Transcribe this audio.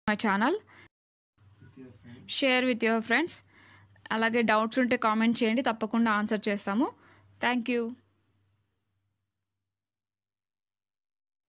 My channel, share with your friends. అలాగే doubts ఉంటే comment చేయండి, తప్పకుండా ఆన్సర్ చేస్తాము. Thank you.